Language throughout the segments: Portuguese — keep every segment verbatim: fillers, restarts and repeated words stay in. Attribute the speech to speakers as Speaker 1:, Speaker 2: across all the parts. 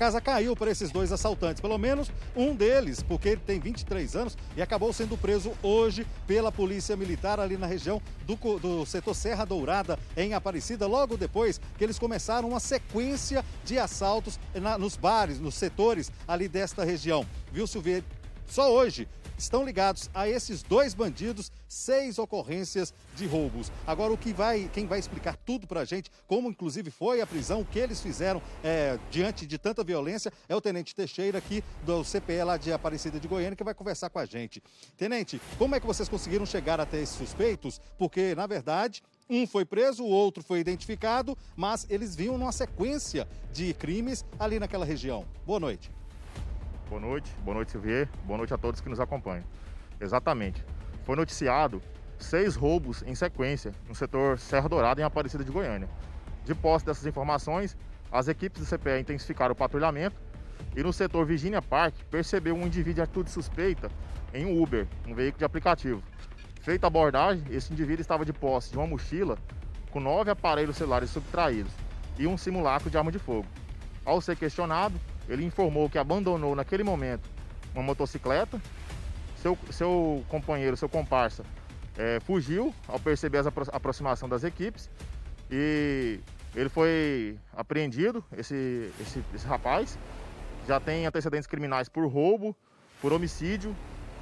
Speaker 1: casa caiu para esses dois assaltantes, pelo menos um deles, porque ele tem vinte e três anos e acabou sendo preso hoje pela Polícia Militar ali na região do, do setor Serra Dourada, em Aparecida, logo depois que eles começaram uma sequência de assaltos na, nos bares, nos setores ali desta região. Viu, Silveira? Só hoje estão ligados a esses dois bandidos seis ocorrências de roubos. Agora, o que vai, quem vai explicar tudo pra gente, como inclusive foi a prisão, o que eles fizeram é, diante de tanta violência, é o Tenente Teixeira aqui do C P E lá de Aparecida de Goiânia, que vai conversar com a gente. Tenente, como é que vocês conseguiram chegar até esses suspeitos? Porque, na verdade, um foi preso, o outro foi identificado, mas eles vinham numa sequência de crimes ali naquela região. Boa noite.
Speaker 2: Boa noite, boa noite, Silvier. Boa noite a todos que nos acompanham. Exatamente. Foi noticiado seis roubos em sequência no setor Serra Dourada, em Aparecida de Goiânia. De posse dessas informações, as equipes do C P E intensificaram o patrulhamento e no setor Virginia Park percebeu um indivíduo de atitude suspeita em um Uber, um veículo de aplicativo. Feita a abordagem, esse indivíduo estava de posse de uma mochila com nove aparelhos celulares subtraídos e um simulacro de arma de fogo. Ao ser questionado, ele informou que abandonou naquele momento uma motocicleta, seu, seu companheiro, seu comparsa, é, fugiu ao perceber a apro aproximação das equipes e ele foi apreendido, esse, esse, esse rapaz, já tem antecedentes criminais por roubo, por homicídio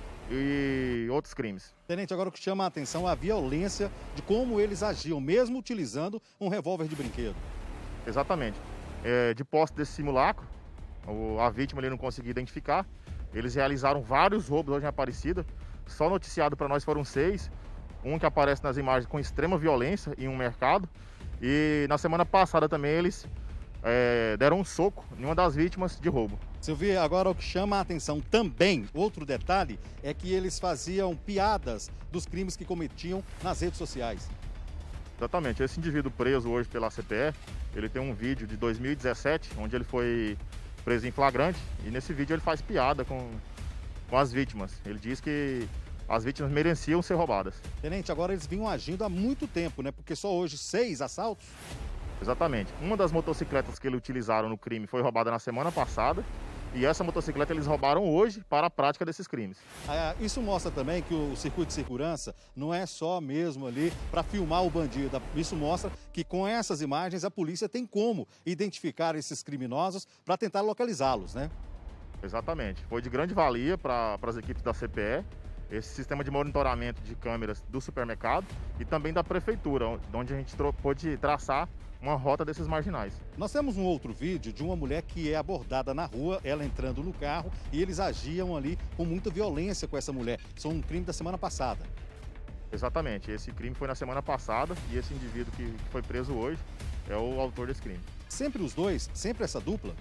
Speaker 2: e outros crimes.
Speaker 1: Tenente, agora o que chama a atenção é a violência de como eles agiam, mesmo utilizando um revólver de brinquedo.
Speaker 2: Exatamente. É, de posse desse simulacro, a vítima ele não conseguiu identificar. Eles realizaram vários roubos hoje em Aparecida. Só noticiado para nós foram seis. Um que aparece nas imagens com extrema violência em um mercado. E na semana passada também eles é, deram um soco em uma das vítimas de roubo.
Speaker 1: Silvia, agora o que chama a atenção também, outro detalhe, é que eles faziam piadas dos crimes que cometiam nas redes sociais.
Speaker 2: Exatamente. Esse indivíduo preso hoje pela C P E, ele tem um vídeo de dois mil e dezessete, onde ele foi preso em flagrante, e nesse vídeo ele faz piada com, com as vítimas. Ele diz que as vítimas mereciam ser roubadas.
Speaker 1: Tenente, agora eles vinham agindo há muito tempo, né? Porque só hoje seis assaltos?
Speaker 2: Exatamente. Uma das motocicletas que eles utilizaram no crime foi roubada na semana passada, e essa motocicleta eles roubaram hoje para a prática desses crimes.
Speaker 1: Ah, isso mostra também que o circuito de segurança não é só mesmo ali para filmar o bandido. Isso mostra que com essas imagens a polícia tem como identificar esses criminosos para tentar localizá-los, né?
Speaker 2: Exatamente. Foi de grande valia para as equipes da C P E, esse sistema de monitoramento de câmeras do supermercado e também da prefeitura, onde a gente pôde traçar uma rota desses marginais.
Speaker 1: Nós temos um outro vídeo de uma mulher que é abordada na rua, ela entrando no carro, e eles agiam ali com muita violência com essa mulher. Isso é um crime da semana passada.
Speaker 2: Exatamente, esse crime foi na semana passada e esse indivíduo que foi preso hoje é o autor desse crime.
Speaker 1: Sempre os dois? Sempre essa dupla?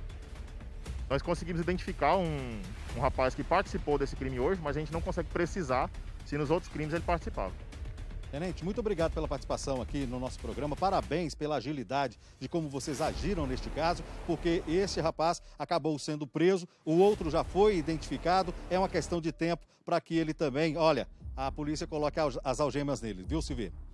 Speaker 2: Nós conseguimos identificar um, um rapaz que participou desse crime hoje, mas a gente não consegue precisar se nos outros crimes ele participava.
Speaker 1: Tenente, muito obrigado pela participação aqui no nosso programa. Parabéns pela agilidade de como vocês agiram neste caso, porque esse rapaz acabou sendo preso, o outro já foi identificado. É uma questão de tempo para que ele também, olha, a polícia coloque as algemas nele, viu, Silvia?